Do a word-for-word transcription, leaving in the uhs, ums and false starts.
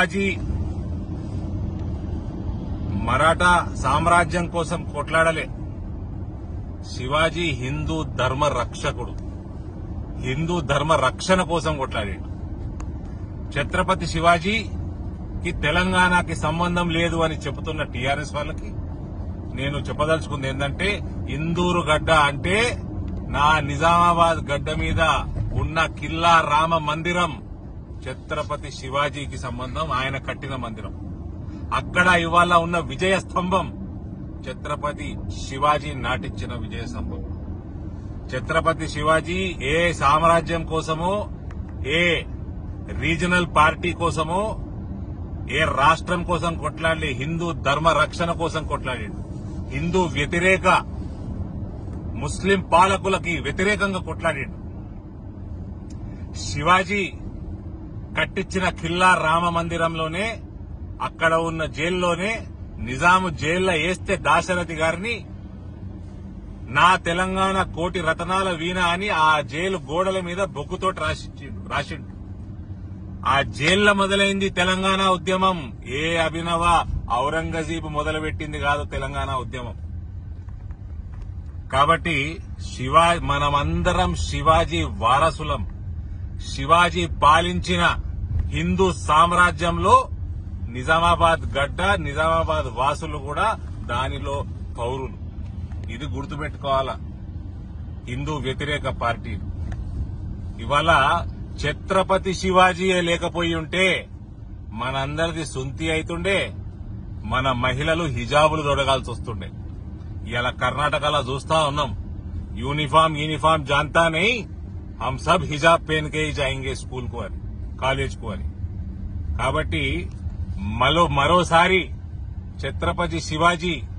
శివాజీ మరాఠా సామ్రాజ్యం కోసం కొట్లాడలే. శివాజీ హిందూ ధర్మ రక్షకుడు, హిందూ ధర్మ రక్షణ కోసం కొట్లాడాడు. ఛత్రపతి శివాజీకి తెలంగాణకి సంబంధం లేదు అని చెబుతున్న టీఆర్ఎస్ వాళ్ళకి నేను చెప్పదలుచుకుంది ఏంటంటే, ఇందూరు గడ్డ అంటే నా నిజామాబాద్ గడ్డ మీద ఉన్న కిల్లా రామ మందిరం ఛత్రపతి శివాజీకి సంబంధం, ఆయన కట్టిన మందిరం. అక్కడ ఇవాళ ఉన్న విజయ స్తంభం ఛత్రపతి శివాజీ నాటించిన విజయ స్తంభం. ఛత్రపతి శివాజీ ఏ సామ్రాజ్యం కోసమో, ఏ రీజనల్ పార్టీ కోసమో, ఏ రాష్ట్రం కోసం కొట్లాడి హిందూ ధర్మ రక్షణ కోసం కొట్లాడాడు. హిందూ వ్యతిరేక ముస్లిం పాలకులకి వ్యతిరేకంగా కొట్లాడాడు. శివాజీ కట్టించిన ఖిల్లా రామ మందిరంలోనే, అక్కడ ఉన్న జైల్లోనే నిజాము జైల్లో వేస్తే దాశరథి గారిని నా తెలంగాణ కోటి రతనాల వీణ అని ఆ జైలు గోడల మీద బొగ్గుతోటి రాసిచ్చిండు రాసిండు. ఆ జైల్లో మొదలైంది తెలంగాణ ఉద్యమం. ఏ అభినవ ఔరంగజీబు మొదలుపెట్టింది కాదు తెలంగాణ ఉద్యమం. కాబట్టి శివా మనమందరం శివాజీ వారసులం. శివాజీ పాలించిన హిందూ సామ్రాజ్యంలో నిజామాబాద్ గడ్డ, నిజామాబాద్ వాసులు కూడా దానిలో పౌరులు. ఇది గుర్తుపెట్టుకోవాలా హిందూ వ్యతిరేక పార్టీలు. ఇవాళ ఛత్రపతి శివాజీయే లేకపోయి ఉంటే మనందరిది సొంతి అవుతుండే, మన మహిళలు హిజాబులు తొడగాల్సి వస్తుండే. ఇలా కర్ణాటకలో చూస్తా ఉన్నాం, యూనిఫామ్ యూనిఫామ్ జాంతా నహీ హమ్ సబ్ హిజాబ్ పెన్ కే హీ జాయింగే స్కూల్ కు అని, కాలేజ్ కు అని. కాబట్టి మరో మరోసారి ఛత్రపతి శివాజీ